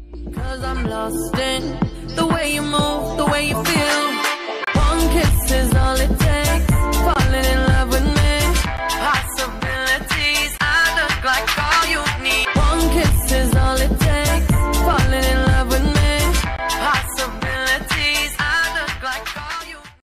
'Cause I'm lost in the way you move, the way you feel.